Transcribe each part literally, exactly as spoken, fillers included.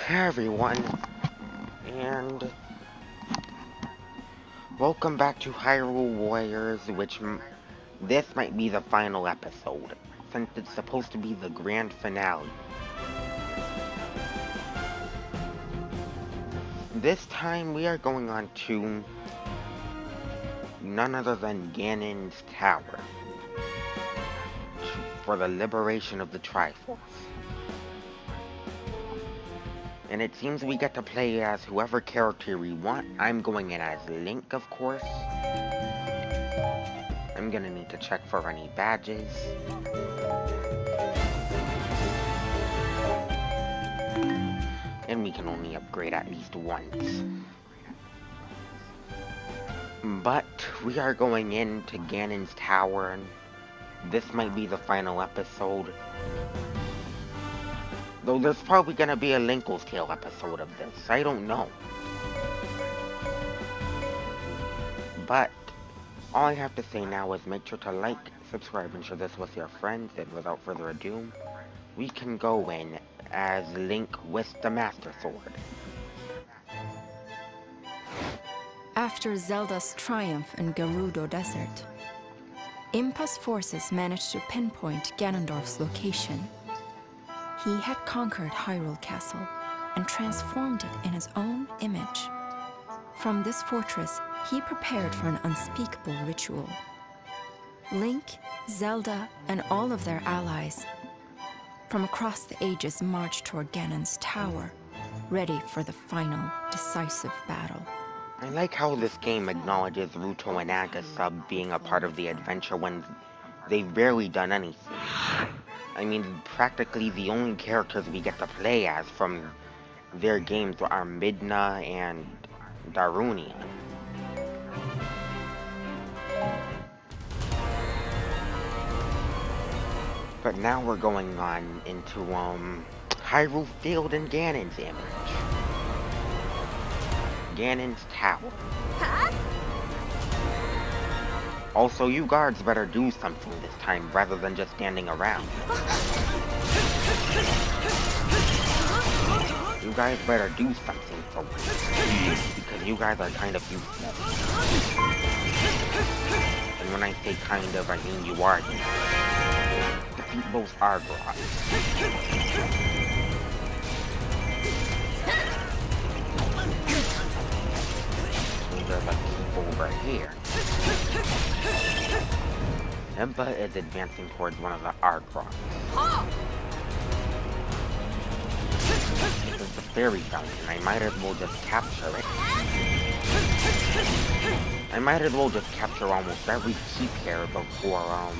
Hey everyone, and welcome back to Hyrule Warriors, which m this might be the final episode, since it's supposed to be the grand finale. This time we are going on to none other than Ganon's Tower, for the liberation of the Triforce. And it seems we get to play as whoever character we want. I'm going in as Link, of course. I'm gonna need to check for any badges. And we can only upgrade at least once. But we are going into Ganon's Tower, and this might be the final episode. Though there's probably gonna be a Linkle's Tale episode of this. I don't know. But all I have to say now is make sure to like, subscribe, and share this with your friends. And without further ado, we can go in as Link with the Master Sword. After Zelda's triumph in Gerudo Desert, Impa's forces managed to pinpoint Ganondorf's location. He had conquered Hyrule Castle and transformed it in his own image. From this fortress, he prepared for an unspeakable ritual. Link, Zelda, and all of their allies from across the ages marched toward Ganon's Tower, ready for the final, decisive battle. I like how this game acknowledges Ruto and Agasa being a part of the adventure when they've barely done anything. I mean, practically the only characters we get to play as from their games are Midna and Darunia. But now we're going on into, um, Hyrule Field and Ganon's image. Ganon's Tower. Huh? Also, you guards better do something this time, rather than just standing around. You guys better do something for me, because you guys are kind of useless. And when I say kind of, I mean you are useless. Defeat both Argorots. There's a keep over here. Impa is advancing towards one of the Argorots. This is the fairy fountain. I might as well just capture it. I might as well just capture almost every keep here before, um...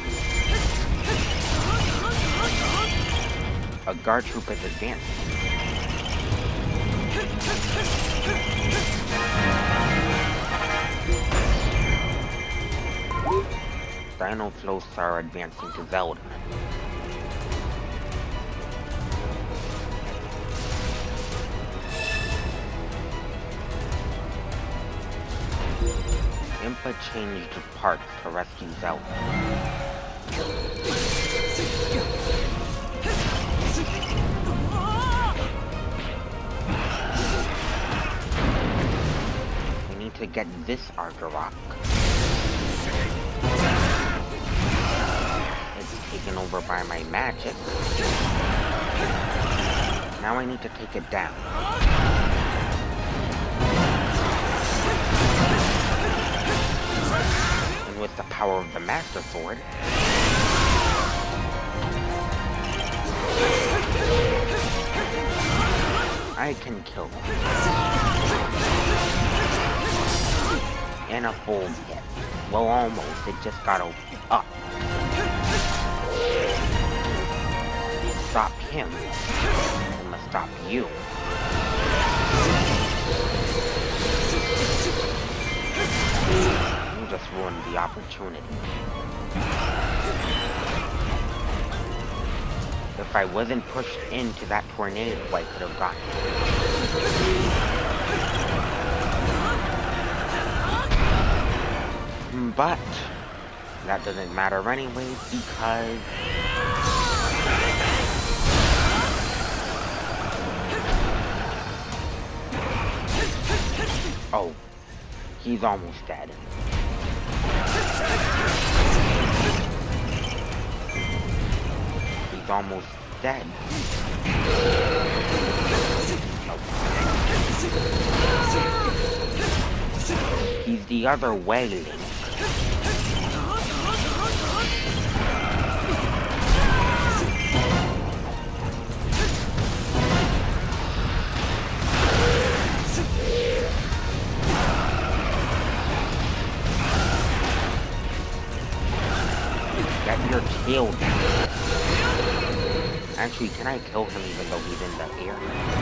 a guard troop is advancing. Dino Flows are advancing to Zelda. Impa changed parts to rescue Zelda. We need to get this Argorok. It's taken over by my magic. Now I need to take it down. And with the power of the Master Sword, I can kill him. In a full hit. Well, almost. It just got up. Stop him. I must stop you. You just ruined the opportunity. If I wasn't pushed into that tornado, I could have gotten it. But that doesn't matter anyways, because He's almost dead. He's almost dead. He's the other way, Link. Get your tail down. Actually, can I kill him even though he's in the air?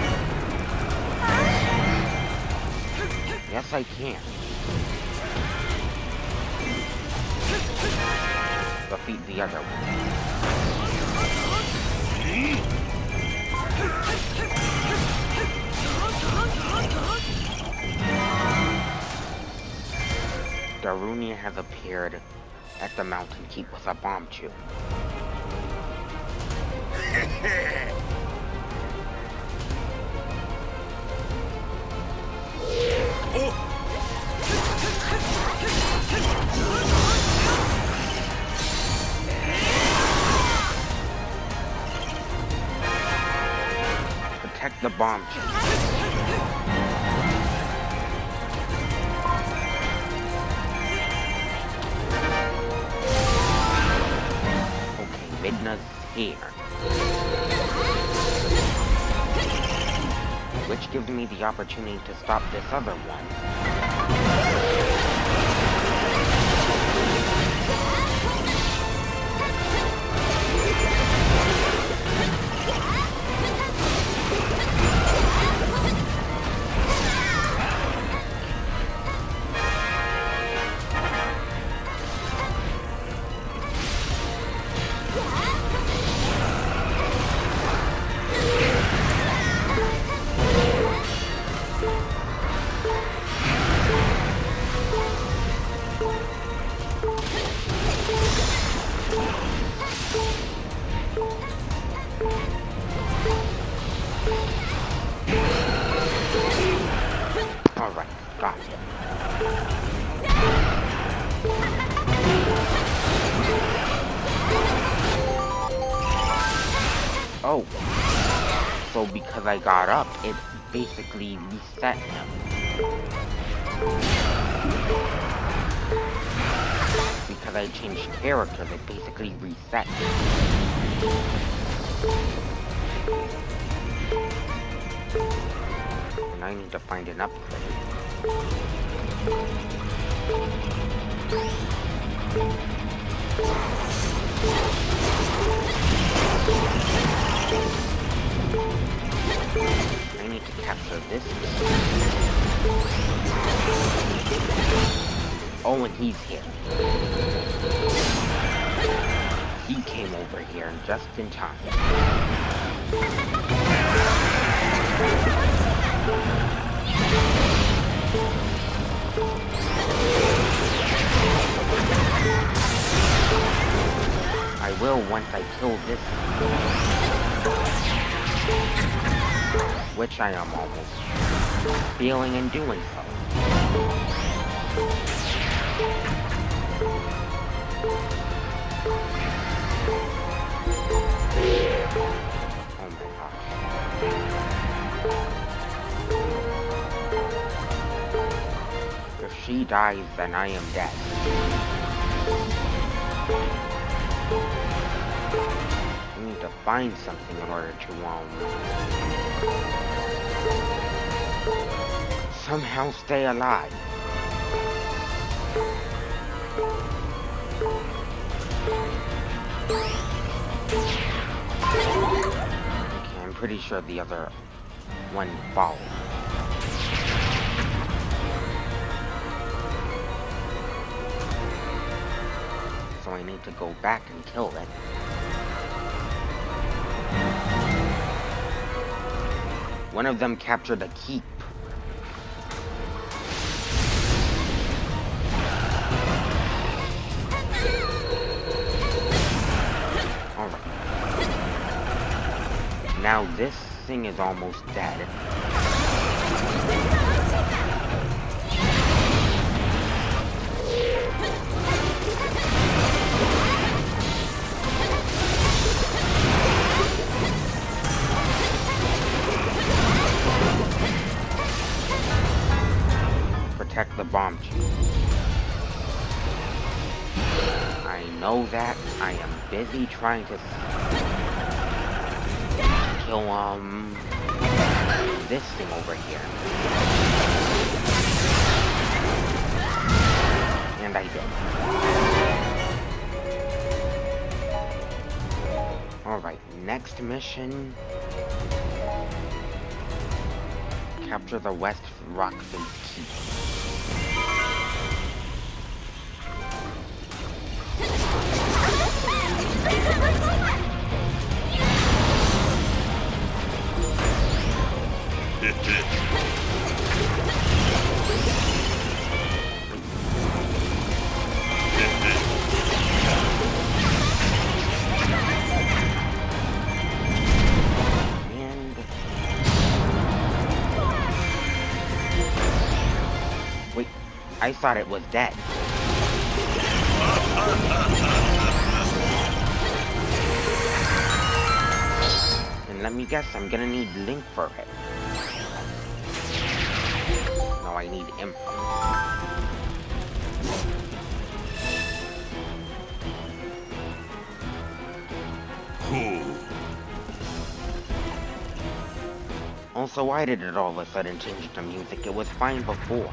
Yes, I can. Defeat the other one. Darunia has appeared at the Mountain Keep with a Bombchu. Protect the Bombchu. Midna's here. Which gives me the opportunity to stop this other one. Alright, got it. Oh. So because I got up, it basically reset him. Because I changed characters, it basically reset him. And I need to find an upgrade. I need to capture this. Oh, and he's here. He came over here just in time. I will once I kill this one. Which I am almost feeling and doing so. Oh my gosh. If she dies, then I am dead. I need to find something in order to, um... somehow stay alive. Okay, I'm pretty sure the other one followed. So I need to go back and kill it. One of them captured a keep. Alright. Now this thing is almost dead. protect the bomb tube. I know that. I am busy trying to kill, um, this thing over here. And I did. Alright, next mission. Capture the West Rock Face Keep. I thought it was dead. And let me guess, I'm gonna need Link for it. No, I need Imp. Also, why did it all of a sudden change to music? It was fine before.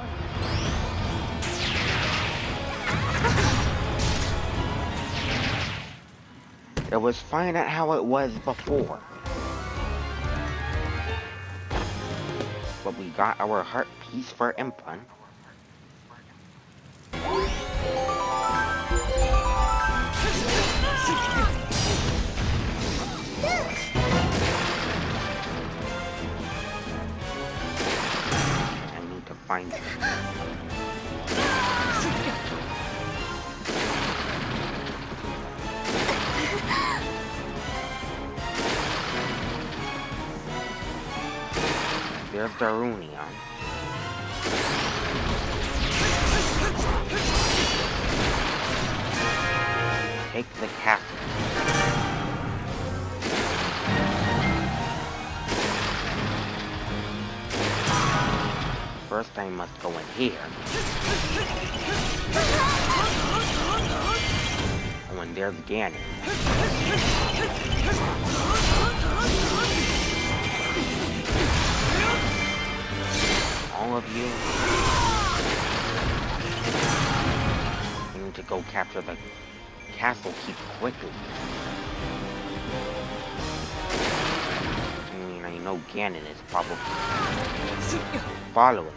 It was fine at how it was before. But we got our heart piece for Impa. I need to find it. There's Darunia. Take the castle. First I must go in here. Oh, and there's Ganon. All of you. I need to go capture the castle keep quickly. I mean, I know Ganon is probably following.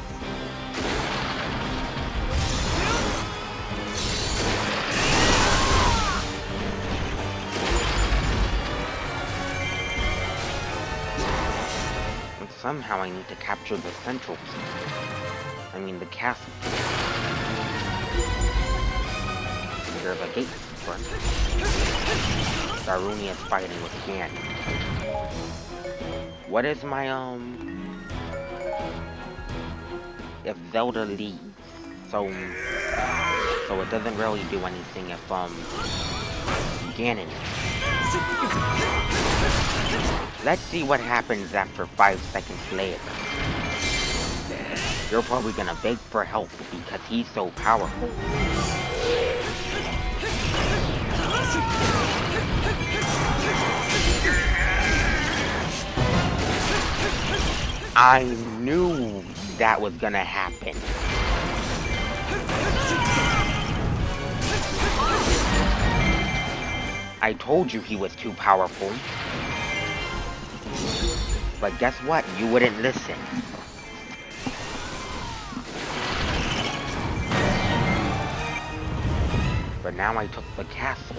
Somehow I need to capture the central key. I mean the castle. There's a gate in front. Darunia is fighting with Ganon. What is my, um... if Zelda leaves, so... So it doesn't really do anything if, um... Ganon. Let's see what happens after five seconds later. You're probably gonna beg for help because he's so powerful. I knew that was gonna happen. I told you he was too powerful. But guess what? You wouldn't listen. But now I took the castle.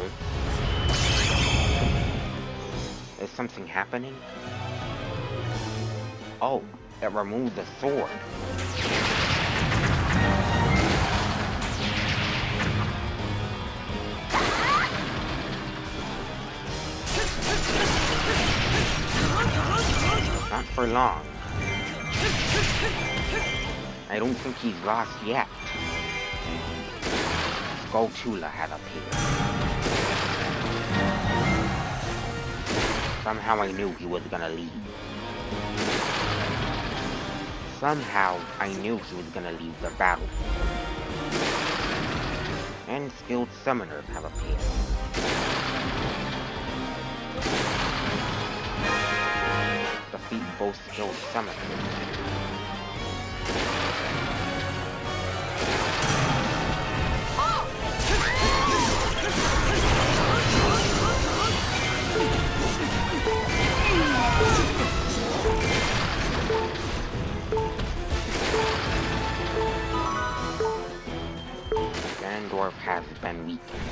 Is something happening? Oh, it removed the sword. Not for long. I don't think he's lost yet. Skulltula had appeared. Somehow I knew he was gonna leave. Somehow, I knew he was gonna leave the battle. And skilled summoners have appeared. Defeat both skilled summoners. Ganondorf has been weakened.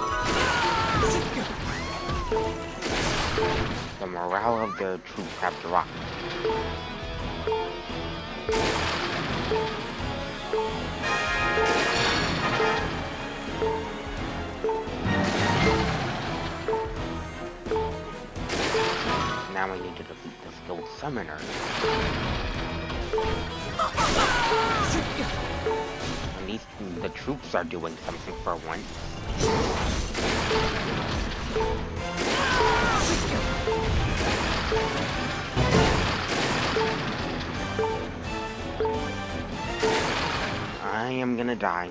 The morale of their troops have dropped. Now I need to defeat the skilled summoner. At least the troops are doing something for once. I am gonna die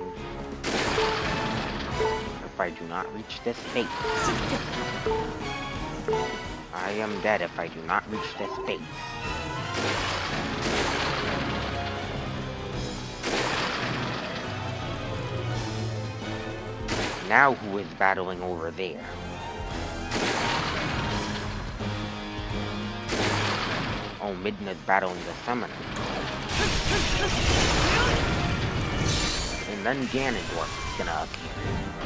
if I do not reach this base. I am dead if I do not reach this base. Now who is battling over there? Oh, Midna's battling the summoner. And then Ganondorf is gonna appear.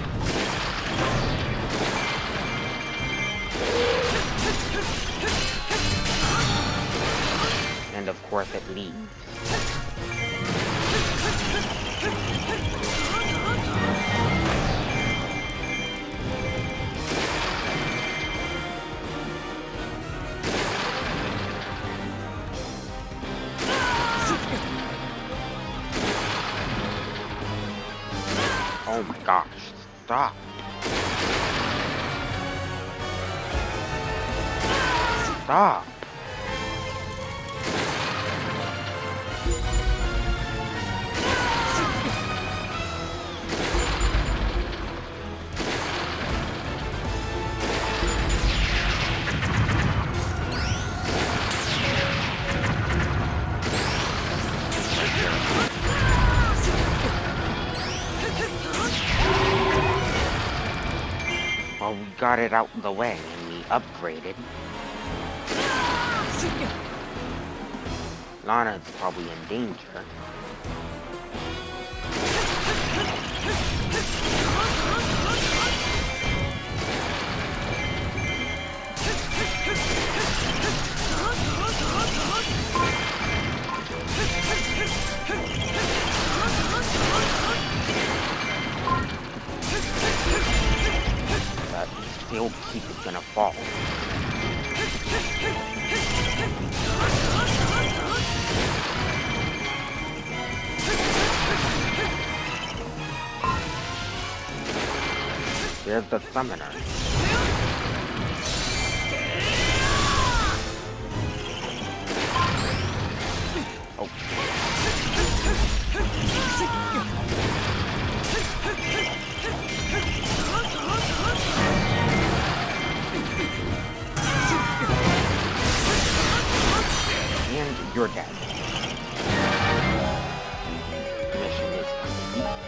And of course it leaves. Oh my gosh, stop. Stop. Well, we got it out of the way and we upgraded. Lana's probably in danger. But still keep it gonna fall. There's the summoner. Oh. And you're dead. Mission is complete.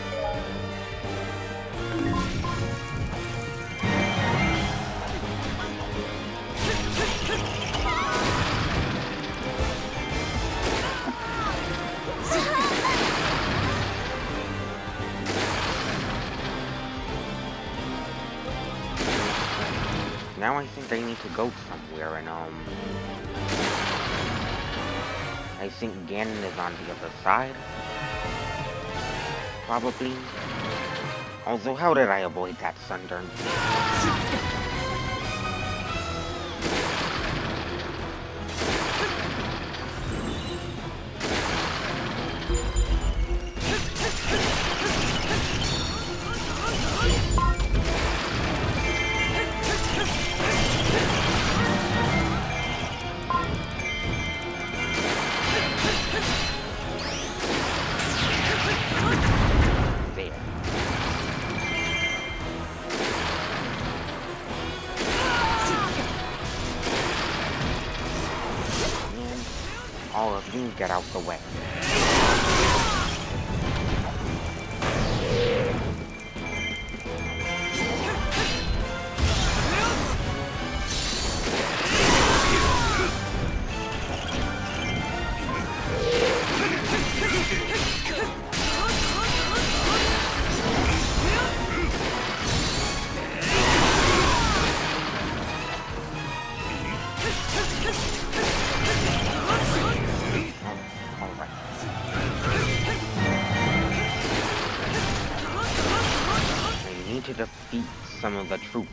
Now I think I need to go somewhere and, um... I think Ganon is on the other side. Probably. Also, how did I avoid that Sundern? all of you get out the way. To defeat some of the troops.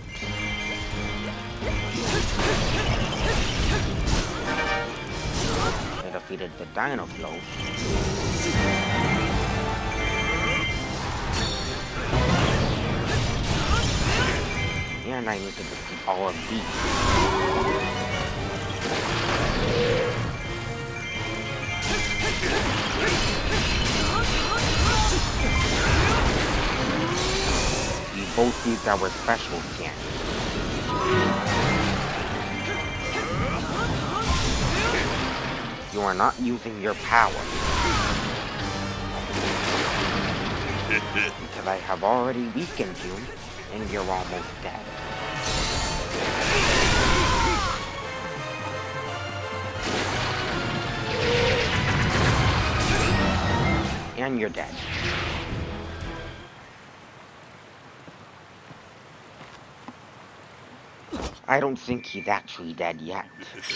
They defeated the Dino Flow. And I need to defeat all of these. Both used our special again. You are not using your power. Because I have already weakened you, and you're almost dead. And you're dead. I don't think he's actually dead yet.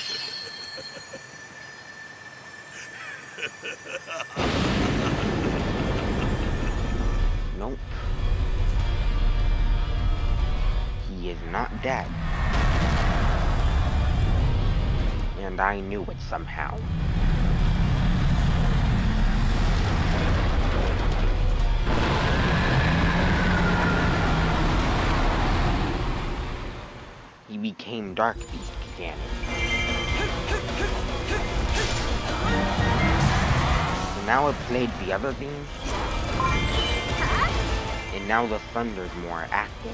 Nope. He is not dead. And I knew it somehow. He became Dark Beast again. So now I've played the other theme, and now the Thunder's more active.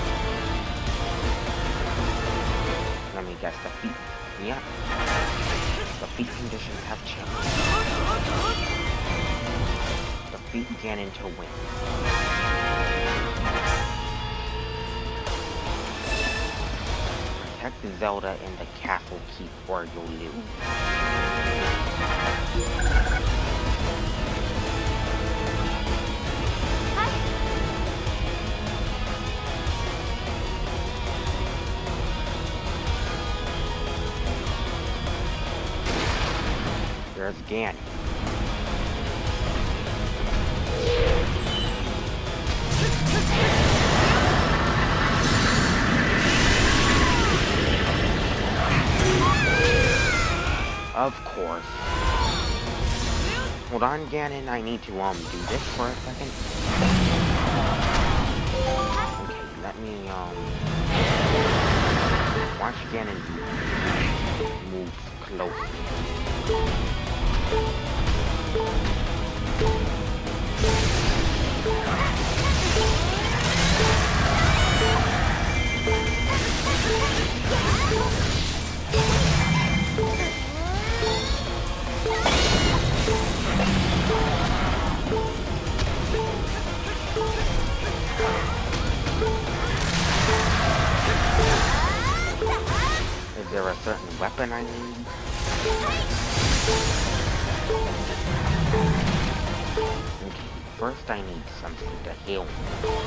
Let me guess, the feet, yeah, the feet conditions have changed. Defeat Ganon to win. Protect Zelda in the castle keep or you'll lose. There's Ganon. Of course. Hold on, Ganon, I need to, um, do this for a second. Okay, let me, um... watch Ganon move close. Is there a certain weapon I need? Okay, first I need something to heal me.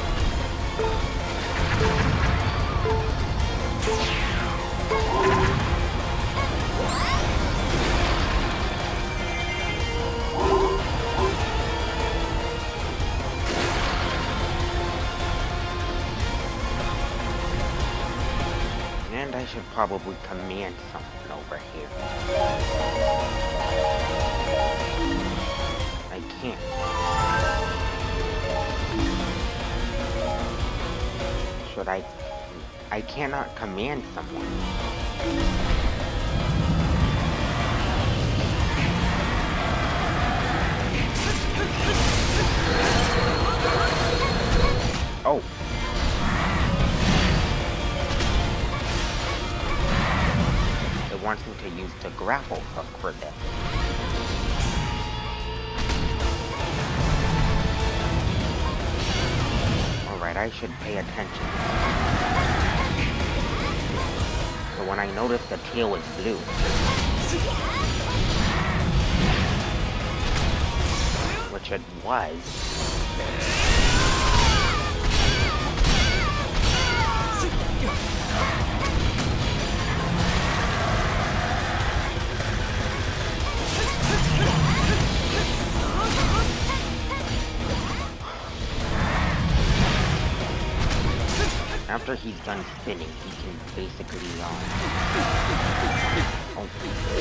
And I should probably command something over here. I can't. Should I... I cannot command someone. Oh. It wants me to use the grapple hook for this. Alright, I should pay attention. So when I noticed the tail was blue, which it was, after he's done spinning, he can basically, um... Oh.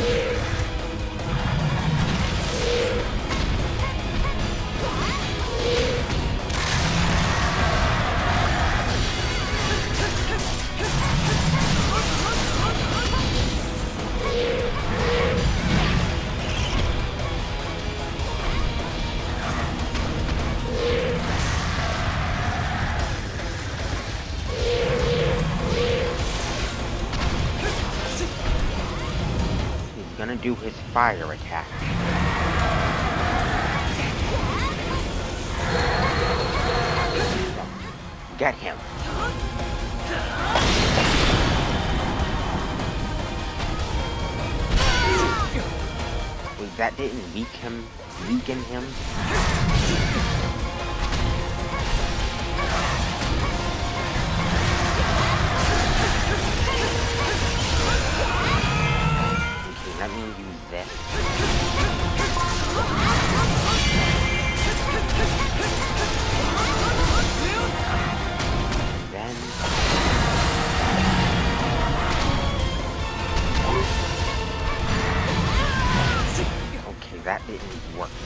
Gonna do his fire attack. Get him. Wait, that didn't weak him, weaken him? Let me use this. Then... Okay, that didn't work.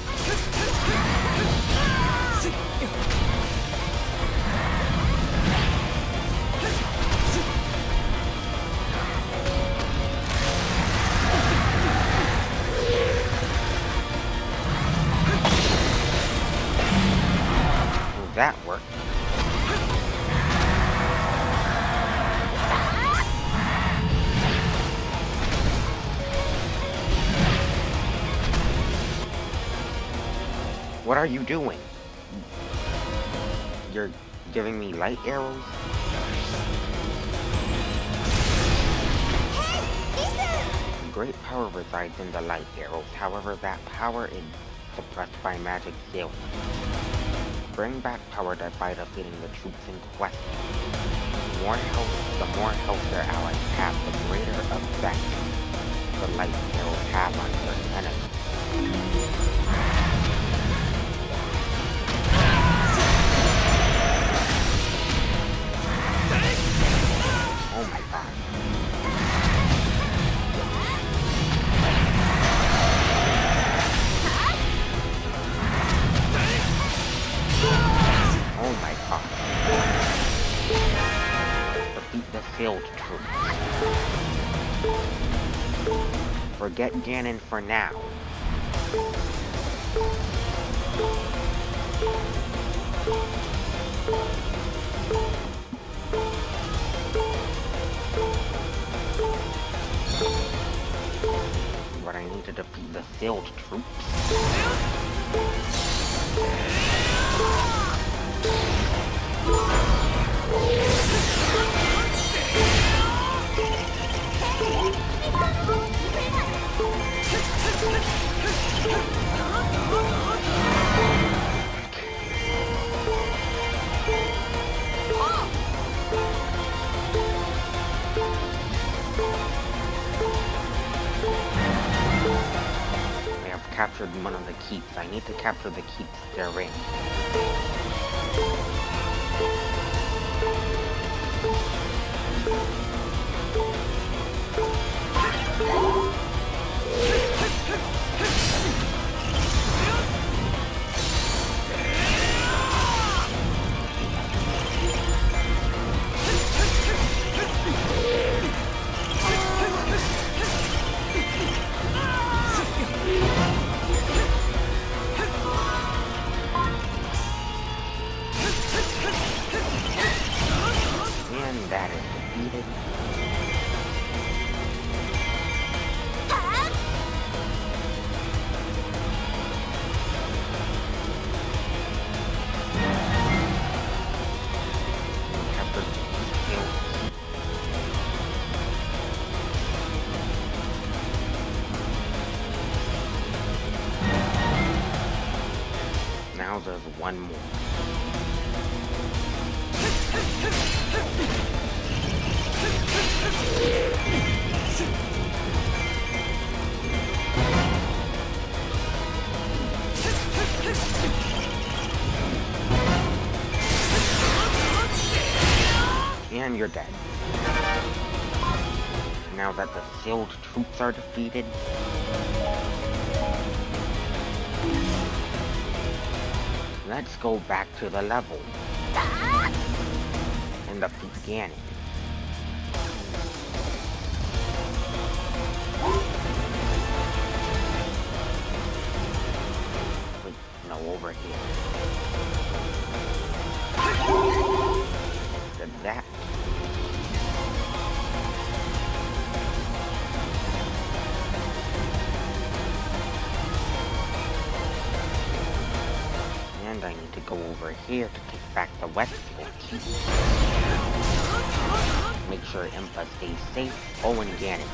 That worked. What are you doing? You're giving me light arrows? Great power resides in the light arrows. However, that power is suppressed by magic sealing. Bring back power by defeating the troops in question. The more health, the more health their allies have, the greater effect the light arrows have on certain enemies. Oh my god. Oh my god. Defeat the field troops. Forget Ganon for now. But I need to defeat the field troops. I have captured one of the keeps. I need to capture the keeps they're in. there's one more. And you're dead. Now that the sealed troops are defeated, let's go back to the level and defeat Ganon. Wait, no, over here. Did that. And I need to go over here to take back the Westfield key. Make sure Impa stays safe. Oh, and Ganon.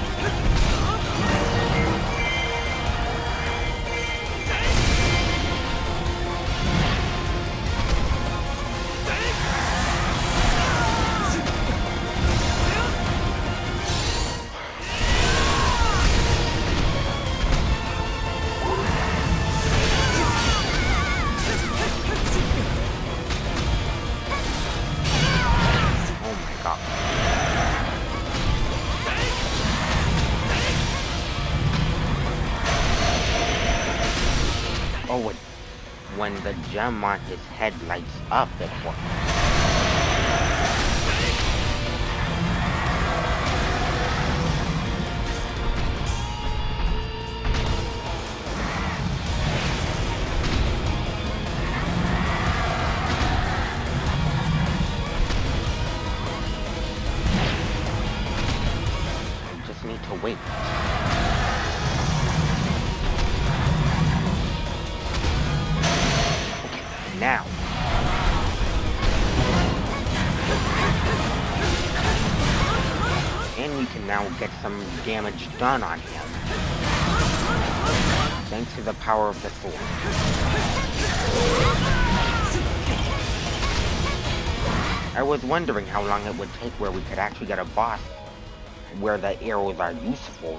Oh, it, when the gem on his head lights up, it works. I just need to wait. Now. And we can now get some damage done on him. Thanks to the power of the sword. I was wondering how long it would take where we could actually get a boss where the arrows are useful.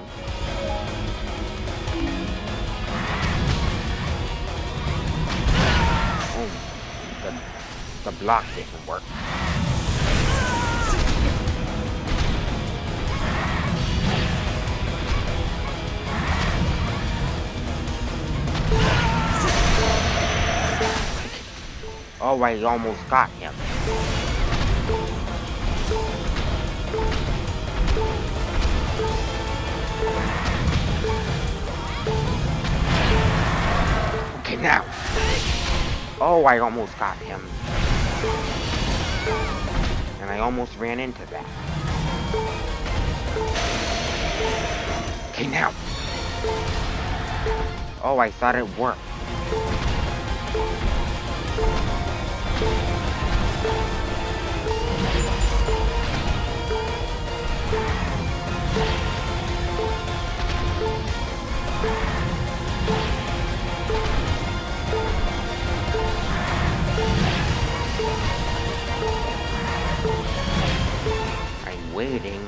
The, the block didn't work. Oh, I almost got him. Okay, now. Oh, I almost got him. And I almost ran into that. Okay, now. Oh, I thought it worked. I'm waiting.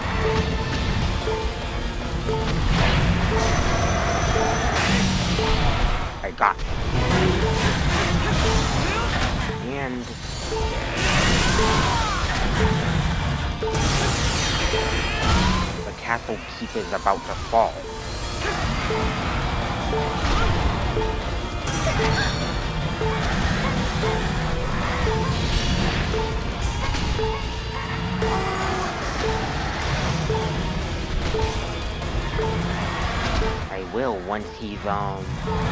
I got it. And the castle keep is about to fall. I will once he's um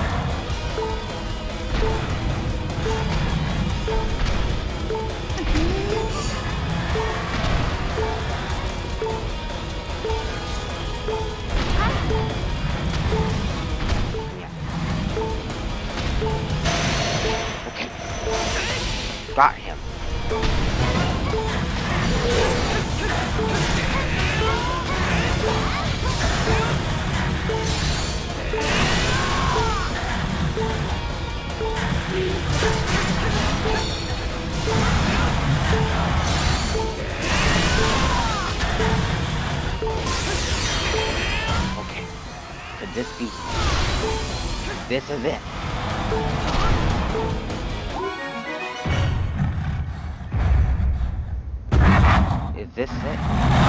yeah. Okay. Got him. Okay. Could this be... This is it. Is this it?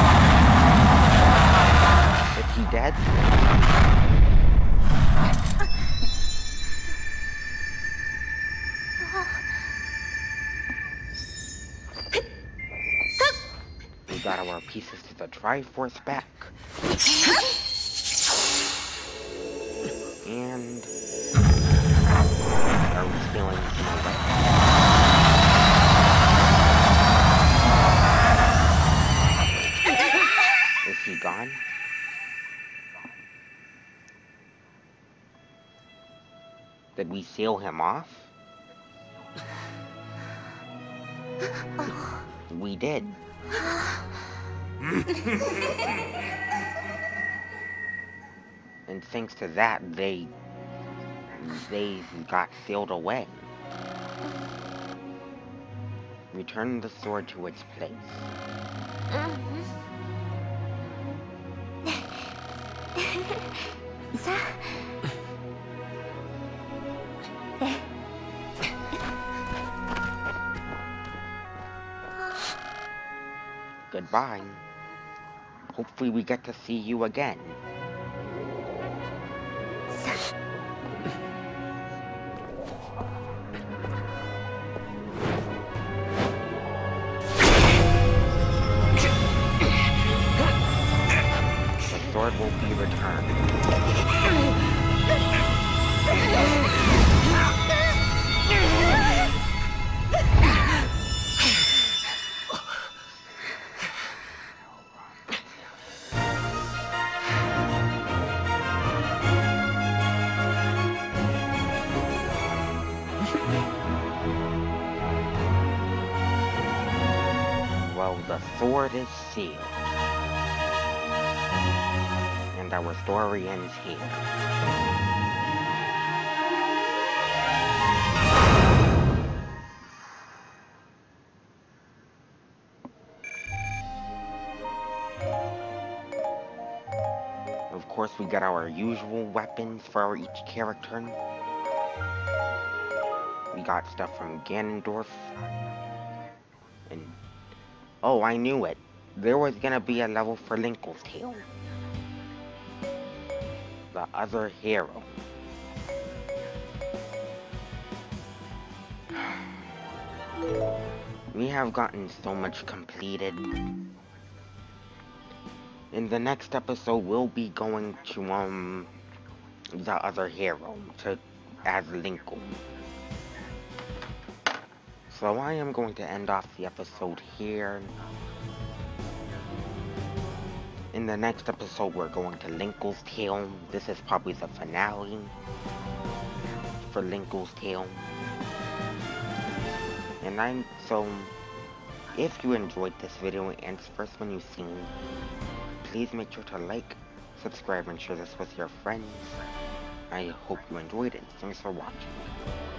Is he dead? We got our pieces to the Triforce back. And... Are we stealing some away? Is he gone? Did we seal him off? We did. And thanks to that, they... They got sealed away. Return the sword to its place. Goodbye. Hopefully we get to see you again. The sword will be returned. Well, the sword is sealed. And our story ends here. Of course, we got our usual weapons for each character. We got stuff from Ganondorf. And... oh, I knew it. There was gonna be a level for Linkle's Tail. The other hero. We have gotten so much completed. In the next episode, we'll be going to, um, the other hero, to, as Linkle. So I am going to end off the episode here. In the next episode, we're going to Linkle's Tail. This is probably the finale for Linkle's Tail. And I'm, so, if you enjoyed this video and it's the first one you've seen, please make sure to like, subscribe, and share this with your friends. I hope you enjoyed it. Thanks for watching.